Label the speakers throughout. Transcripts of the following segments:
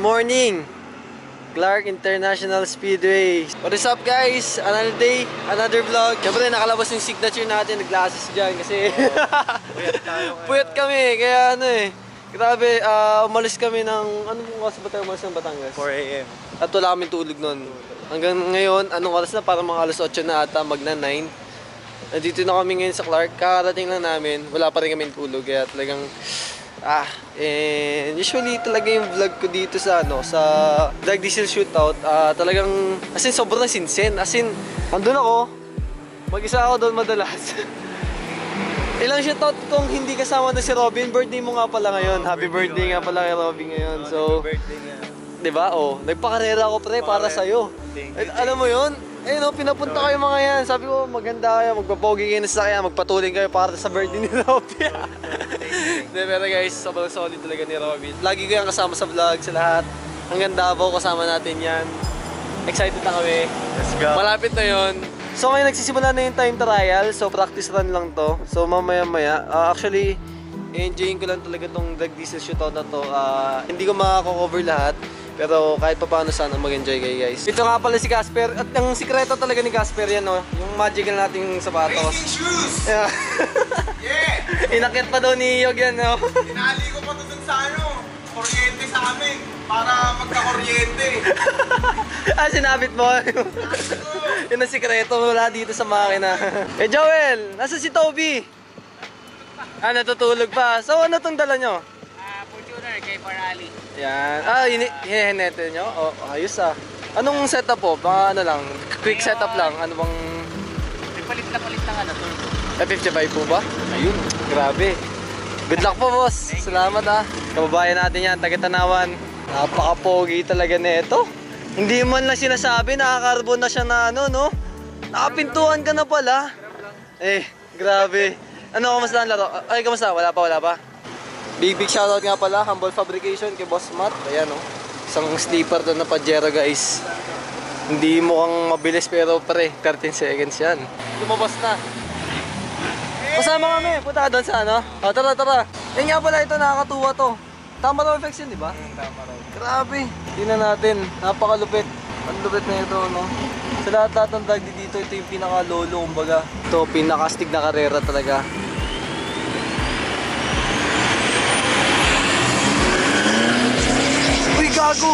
Speaker 1: morning, Clark International Speedway. What is up guys? Another day, another vlog. Siyempre nakalabas yung signature natin. Naglasis dyan kasi puyat kami. Kaya ano eh, grabe, umalis kami ng, anong oras ba tayo umalis ng Batangas?
Speaker 2: 4 AM.
Speaker 1: At wala kami tulog nun. Hanggang ngayon, anong oras na? Parang mga alas 8 na ata, magna 9. Nandito na kami ngayon sa Clark. Kakarating lang namin. Wala pa rin kami tulog. Kaya talagang and usually talaga yung vlog ko dito sa sa drag diesel shootout, talagang as in sobrang sinsen, as in andun ako, mag-isa ako doon madalas. Ilang shootout kung hindi kasama na si Robin. Birthday mo nga pala ngayon. Happy birthday nga pala kay Robin ngayon. So, diba? Oh, nagpakarera ako pre para sa'yo. Alam mo yun? Eh no, pinapunta kayo mga yan. Sabi ko, maganda kayo, magpapogi kayo na sa kaya, magpatuloy kayo para sa birthday ni Robin. Pero guys, sobrang solid talaga ni Robin. Lagi ko yan kasama sa vlog, sa lahat. Hanggang Davao, kasama natin yan. Excited na kami.
Speaker 2: Let's go.
Speaker 1: Malapit na yon. So ngayon nagsisimula na yung time trial. So practice run lang to. So mamaya-maya, actually, enjoying ko lang talaga tong drag diesel shootout na to. Hindi ko makaka-cover lahat. Pero kahit pa paano sana mag-enjoy kayo guys. Ito nga pala si Casper. At ang sikreto talaga ni Casper yan, no? Yung magical nating sapatos.
Speaker 3: Racing shoes!
Speaker 1: Yeah.
Speaker 3: Yeah!
Speaker 1: Inakit pa daw ni Iyog yan, no?
Speaker 3: Tinali ko pa ito dun sa kuryente sa amin. Para magka-kuryente.
Speaker 1: Sinabit mo? Yun ang sikreto. Wala dito sa makina. Joel! Nasa si Toby? Natutulog pa. So ano tong dala nyo?
Speaker 4: Fortuner kay Parali.
Speaker 1: Yan. Hihinete nyo? Oh, ayos Anong setup po? Baka ano lang, quick setup lang. Ano bang...
Speaker 4: Palit na turbo.
Speaker 1: 55 po ba? Ayun, grabe. Good luck po boss. Salamat Kababayan natin yan, taga-Tanawan. Napaka-pogi talaga nito. Hindi man lang sinasabi, nakakarbon na siya na no? Nakapintuan ka na pala. Grabe. Ano, kamusta ang laro? Ay, kamusta? Wala pa. Big shoutout nga pala, Humble Fabrication kay Boss Matt. Ayan isang sleeper doon na Pajero guys. Hindi mukhang mabilis pero pre, 13 seconds yan. Lumabas na. Kasama kami, punta ka doon sa tara. Yan nga pala, ito nakakatuwa to. Tamaraw effects yun, di ba?
Speaker 2: Tamaraw.
Speaker 1: Grabe. Tingnan natin, napakalupit. Ang lupit na ito, no? Sa lahat ng drag dito, ito yung pinaka-lolo, kumbaga. Ito, pinaka-astig na karera talaga. Uy, gago!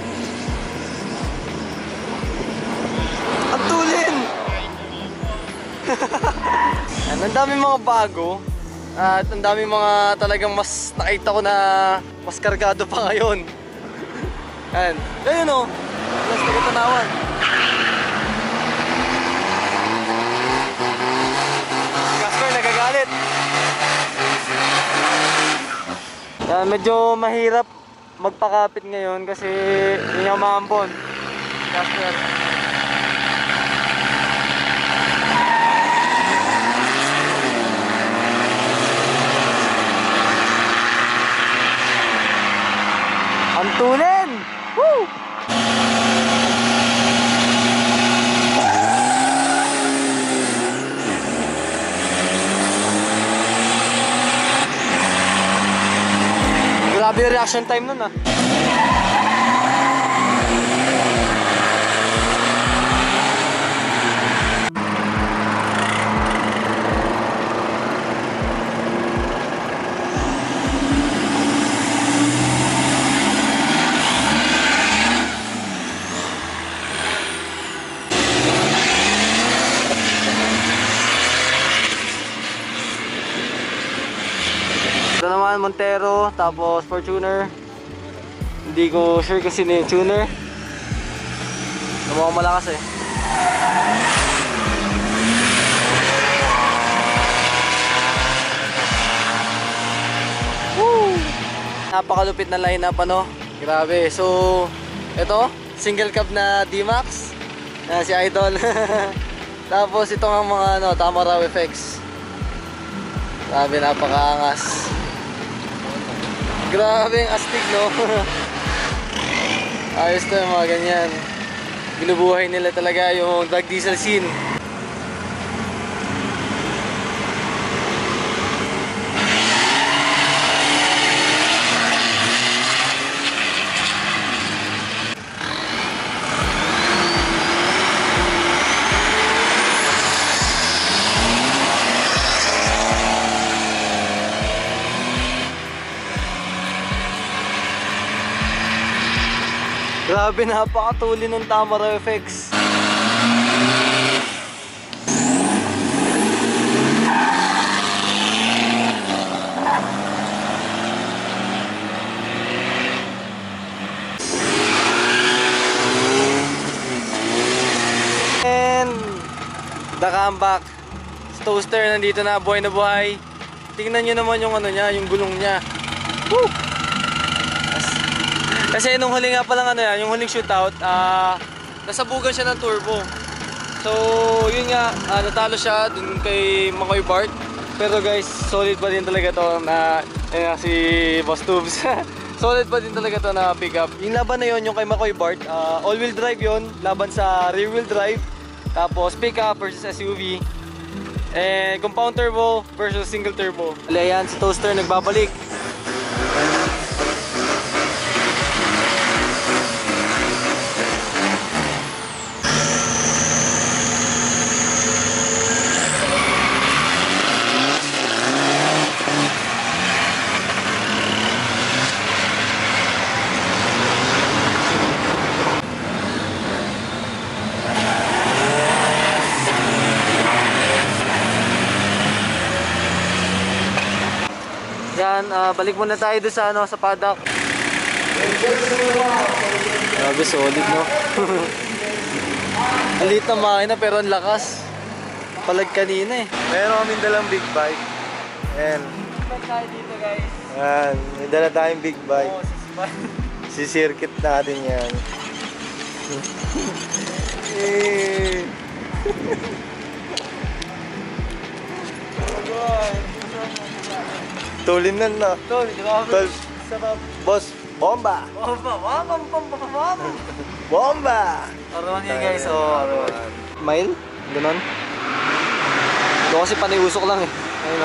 Speaker 1: Ang tulin! Ang dami mga bago. At ang dami mga talagang mas nakita ko na mas kargado pa ngayon. Ayan. Ayun o. Mas taga-Tanawan. Casper nagagalit. Ayan, medyo mahirap magpakapit ngayon kasi hindi nga maampon. Casper. Ang tulin! Woo! Grabe yung reaction time nun Ito naman Montero, tapos Fortuner. Hindi ko sure kasi sino yung tuner. Mukhang malakas Woo! Napakalupit na line-up Grabe. So, ito, single cab na D-Max. Si Idol. Tapos ito ang mga Tamaraw effects. Grabe, napakaangas. Grabe ang astig, no? Ayos to yung mga ganyan. Binubuhay nila talaga yung drag diesel scene. Grabe, napakatuli ng Tamaraw effects. And the comeback. Toaster nandito na, buhay na buhay. Tingnan nyo naman yung ano niya, yung gulong niya. Woo! Kasi nung huli nga palang ano yan, yung huling shootout, nasabugan siya ng turbo. So yun nga, natalo siya dun kay Makoy Bart. Pero guys, solid pa din talaga to na si Boss Tubes. Solid pa din talaga to na pick up. Yung laban na yun, yung kay Makoy Bart, all wheel drive yun, laban sa rear wheel drive. Tapos pick up versus SUV. And compound turbo versus single turbo. Ayan, si Toaster nagbabalik. Yan, balik muna tayo doon sa ano, sa paddock. Grabe, solid, no? Ang liit na makina pero ang lakas. Palag kanina eh.
Speaker 3: Meron kaming dalang big bike. Ayan.
Speaker 1: Sisibak tayo dito, guys.
Speaker 3: Ayan, may dala tayong big bike.
Speaker 1: Oo, sisibak.
Speaker 3: Si-circuit natin yan. Tulin na na.
Speaker 1: Tol,
Speaker 3: Tol. Boss, bomba! Bomba!
Speaker 1: Aron yan, guys. Oh, mile? Ganon? Ito kasi paniusok lang eh. Ayun, no?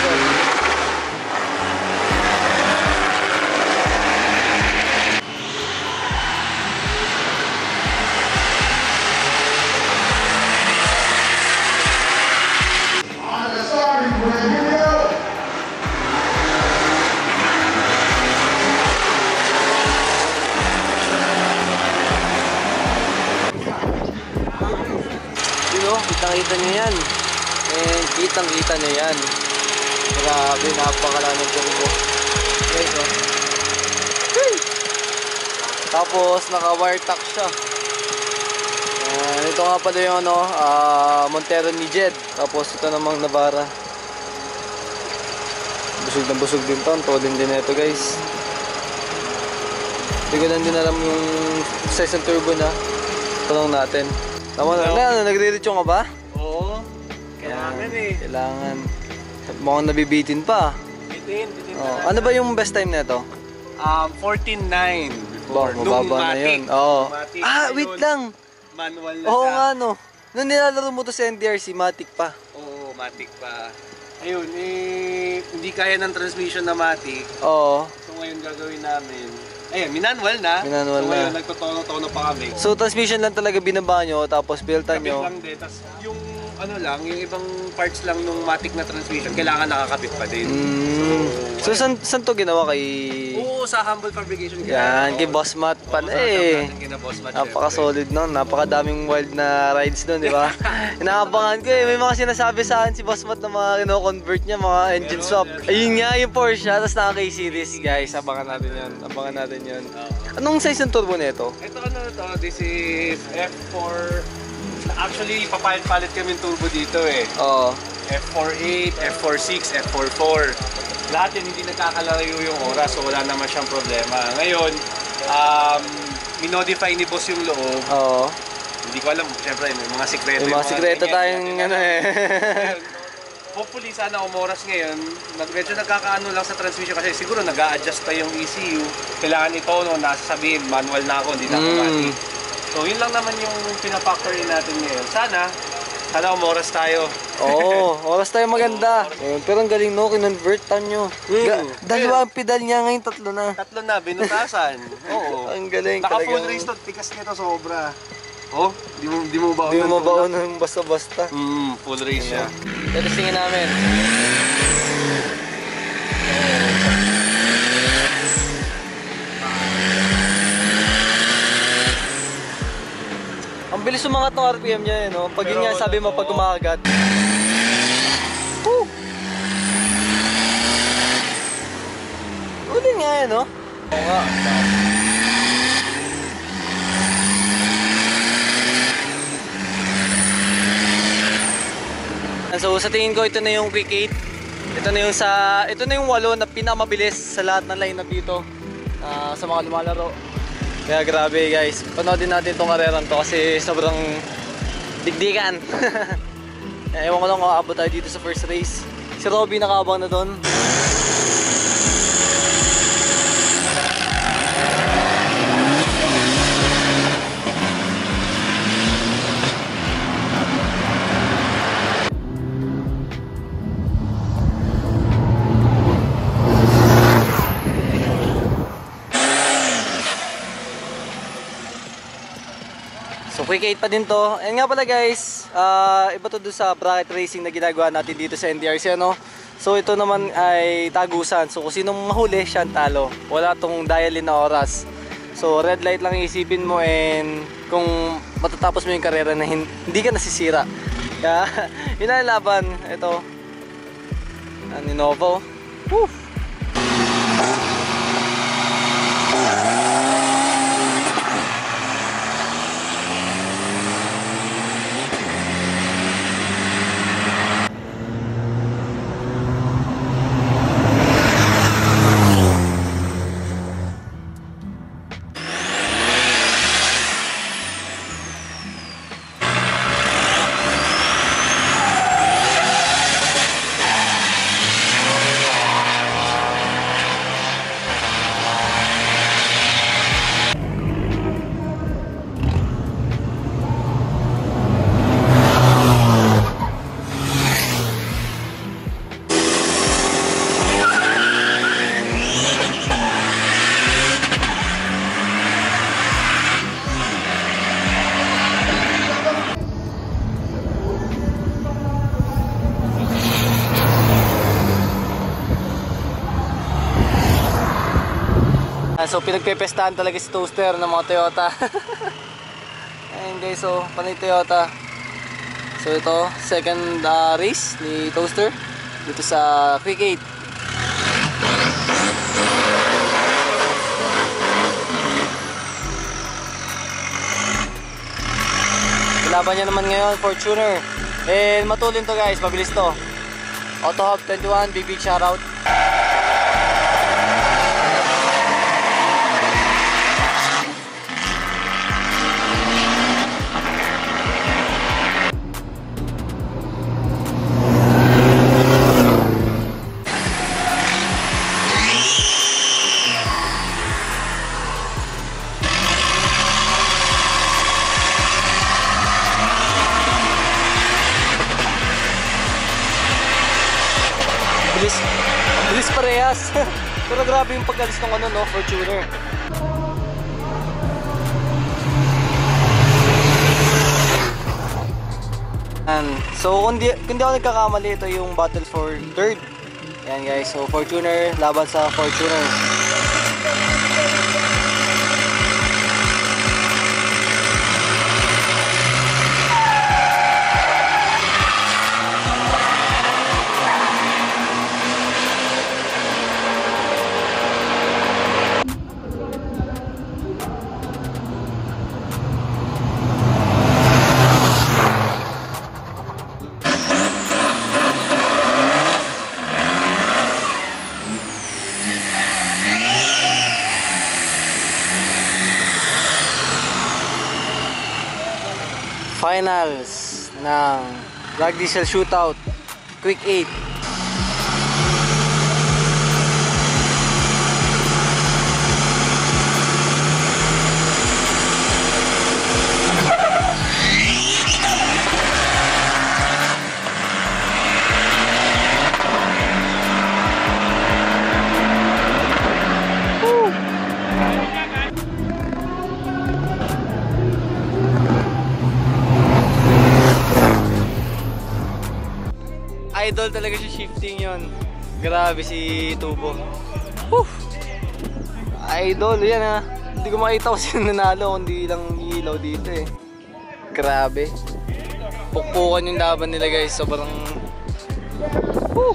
Speaker 1: Kitang-kita nyo yan. And kitang-kita nyo yan. Grabe, napakala ng turbo. Guys, oh. Hey! Tapos, naka-wire tack siya. Ito nga pala yung ano, Montero ni Jed. Tapos, ito namang Navara. Busog na busog din to. Tolin din ito, guys. Hindi ko lang din alam yung size ng turbo na. Tanong natin. Tama na, ano, nagre-reachong ka ba?
Speaker 3: Oo. Kailangan eh.
Speaker 1: Kailangan. Mukhang nabibitin pa.
Speaker 3: Bitin
Speaker 1: Oh. Ano ba yung best time na ito?
Speaker 3: 14.9
Speaker 1: Bah,
Speaker 3: before.
Speaker 1: mababa na yun. Oo.
Speaker 3: Matic.
Speaker 1: Wait lang.
Speaker 3: Manual na
Speaker 1: Oo
Speaker 3: siya.
Speaker 1: nga no. Nung nilalaro mo to sa NDRC, matic pa.
Speaker 3: Oo, matic pa. Ayun, hindi kaya ng transmission na matic.
Speaker 1: Oo.
Speaker 3: So ngayon gagawin namin. Ayun, minanwal na.
Speaker 1: Minanwal
Speaker 3: so ngayon
Speaker 1: na.
Speaker 3: nagtotono-tono pa kami.
Speaker 1: So transmission lang talaga binaba nyo, tapos builtan
Speaker 3: Kabit
Speaker 1: nyo.
Speaker 3: lang din. Tapos yung ano lang, yung ibang parts lang nung matic na transmission, kailangan nakakabit pa din.
Speaker 1: So saan to ginawa kay...
Speaker 3: Oo, sa Humble Fabrication.
Speaker 1: Yan, kay Boss Matt pala eh.
Speaker 3: Napaka-solid.
Speaker 1: Napaka-solid nun. Napakadaming wild na rides nun, di ba? Inaabangan ko eh. May mga sinasabi sa akin si Boss Matt na mga kino-convert niya, mga engine swap. Ayun nga, yung Porsche, tapos naka K-Series. Guys, abangan natin yun. Abangan natin yun. Anong size ng turbo nito?
Speaker 3: Ito ano to, this is F4. Actually, papalit-palit kami yung turbo dito eh.
Speaker 1: Oo.
Speaker 3: F48, F46, F44. Lahat yun hindi nagkakalayo yung oras, so wala naman siyang problema. Ngayon, minodify ni boss yung loob.
Speaker 1: Oo.
Speaker 3: Hindi ko alam, syempre may mga sikreto.
Speaker 1: May mga sikreto tayong ano eh.
Speaker 3: Hopefully sana umoras ngayon, medyo nagkakaano lang sa transmission kasi siguro nag-a-adjust pa yung ECU. Kailangan ito, no, nasasabihin, manual na ako, hindi na automatic. So yun lang naman yung pinafactory natin ngayon. Sana umoras tayo.
Speaker 1: Oo, oras tayo maganda. Pero ang galing no, kinonvertan nyo. Dalawa ang pedal niya ngayon, tatlo na.
Speaker 3: Tatlo na, binutasan. Oo.
Speaker 1: Ang galing
Speaker 3: Naka-full
Speaker 1: talagang-
Speaker 3: race to, tikas nito sobra. Oh, di mo baon
Speaker 1: Hindi
Speaker 3: ng
Speaker 1: mo mabaon
Speaker 3: tulak?
Speaker 1: ng basta-basta.
Speaker 3: Full race siya.
Speaker 1: Testingin namin. bilis umangat ng RPM niya eh, no? Pag yun nga sabi mo, pag kumakagat. Woo! Uli nga eh, no? Oo nga. So sa tingin ko ito na yung quick 8. Ito na yung 8 na pinakamabilis sa lahat ng lineup dito sa mga lumalaro. Kaya grabe guys, panoodin natin itong karerang to kasi sobrang digdigan. Ewan ko lang kung aabot tayo dito sa first race. Si Robby nakaabang na doon. So quick 8 pa din to. And nga pala guys, iba to doon sa bracket racing na ginagawa natin dito sa NDRC, ano? So ito naman ay tagusan. So kung sinong mahuli, siya ang talo. Wala tong dial-in na oras. So red light lang isipin mo and kung matatapos mo yung karera na hindi ka nasisira. Kaya yun ang laban. Ito. Ninovo. Woo! So pinagpepestahan talaga si Toaster ng mga Toyota. Ayun guys, so panay Toyota. So ito, second race ni Toaster dito sa Quick 8. Laban niya naman ngayon, Fortuner. And matulin to guys, mabilis to. Auto Hub 21, big shoutout. Bilis parehas. Pero grabe yung pagkalis ng ano, no, Fortuner. So kung di ako nagkakamali, ito yung battle for third. Ayan guys, so Fortuner laban sa Fortuner. Finals ng Drag Diesel Shootout Quick 8. Idol talaga siya shifting yon. Grabe si Tubo. Whew! Idol yan ha. Hindi ko makita kung sino nanalo, kundi lang ilaw dito eh. Grabe. Pukpukan yung laban nila guys. Sobrang... Woo!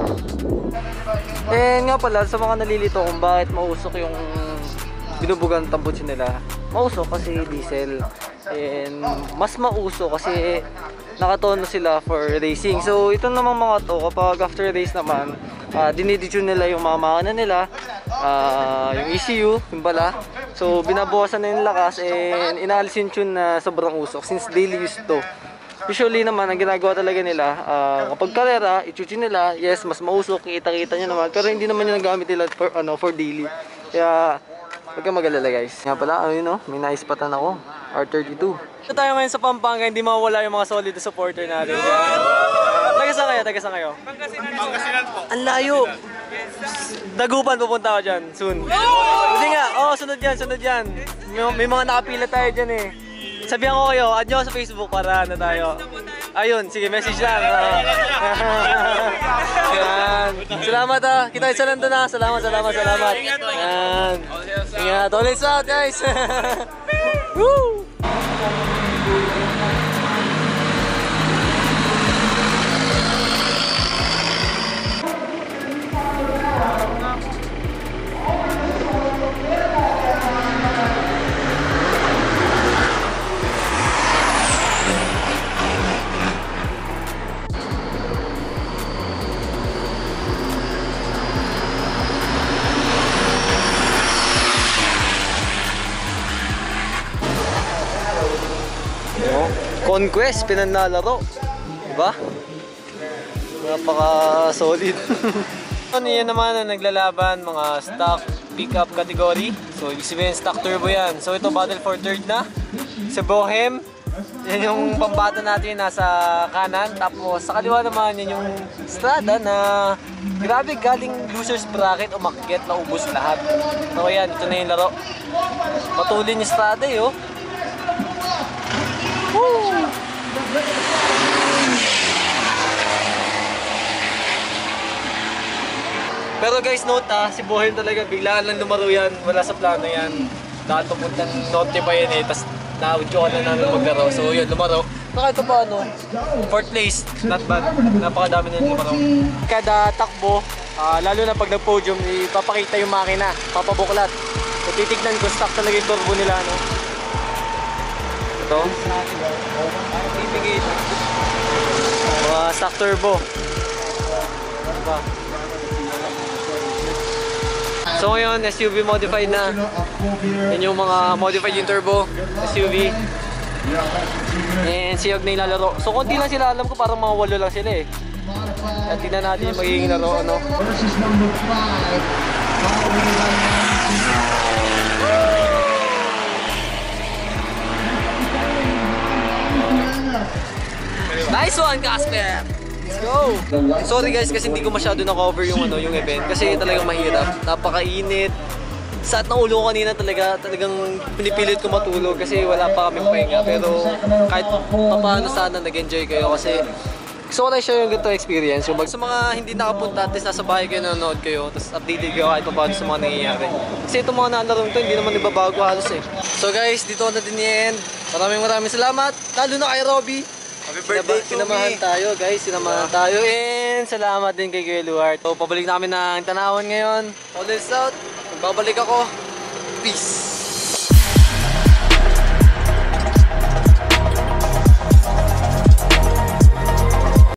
Speaker 1: Nga pala, sa mga nalilito kung bakit mausok yung binubugang tambutsin nila. Mausok kasi diesel. And mas mausok kasi nakatono sila for racing. So ito namang mga to, kapag after race naman, diniditune nila yung mga makina nila, yung ECU, yung bala. So binabawasan na yung lakas and inaalis yung tune na sobrang usok since daily use to. Usually naman, ang ginagawa talaga nila, kapag karera, i-tune nila, yes, mas mausok, kita-kita nyo naman. Pero hindi naman yung nagamit nila for daily. Kaya, huwag kang mag-alala guys. Nga pala, ayun may naispatan ako, R32. Ito tayo ngayon sa Pampanga, hindi mawala yung mga solid supporter natin. Taga-saan kayo? Taga-saan kayo?
Speaker 3: Pangasinan po.
Speaker 1: Ang layo! Dagupan pupunta ako dyan, soon. Hindi nga, sunod yan. May mga nakapila tayo dyan eh. Sabihan ko kayo, add nyo sa Facebook para na tayo. Ayun, sige, message lang. Yan. Salamat kita isa lang doon Salamat. Yan. Ingat, always out guys. Woo! Conquest, pinanlalaro. Diba? Napaka-solid. Ano yan naman ang naglalaban, mga stock pickup category. So, ibig sabihin stock turbo yan. So, ito battle for third na. Sa Bohem, yan yung pambata natin nasa kanan. Tapos, sa kaliwa naman, yan yung strada na grabe galing losers bracket, umakyat na ubos lahat. So, yan, ito na yung laro. Matulin yung strada oh. Woo! Pero guys, note si Bohem talaga biglaan lang lumaro yan, wala sa plano yan. Dahil papuntang note pa yan tapos na-audio na namin maglaro. So yun, lumaro. Saka ito pa fourth place, not bad. Napakadami nila lumaro. Kada takbo, lalo na pag nag-podium, ipapakita yung makina, papabuklat. So titignan ko, stock talaga yung turbo nila Ito. Stock turbo. Diba? So ngayon, SUV modified na. Yan yung mga modified yung turbo, SUV. And siyag na ilalaro. So konti lang sila, alam ko parang mga 8 lang sila eh. At tingnan natin yung magiging laro, Nice one, Casper! Let's go! Sorry guys kasi hindi ko masyado na-cover yung yung event kasi talagang mahirap. Napakainit. Sa at ng ulo ko kanina talagang pinipilit ko matulog kasi wala pa kaming pahinga. Pero kahit paano sana nag-enjoy kayo kasi gusto ko na share yung ganito experience. Yung sa mga hindi nakapunta at least nasa bahay kayo, nanonood kayo, tapos updated kayo kahit paano sa mga nangyayari. Kasi itong mga nalarong to, hindi naman ibabago halos eh. So guys, dito na din i-end. Maraming salamat, lalo na kay Robby. Happy birthday to me! Sinamahan tayo guys, sinamahan tayo. And salamat din kay Kuya Luart. So pabalik namin ng Tanawan ngayon. All this out, magbabalik ako. Peace!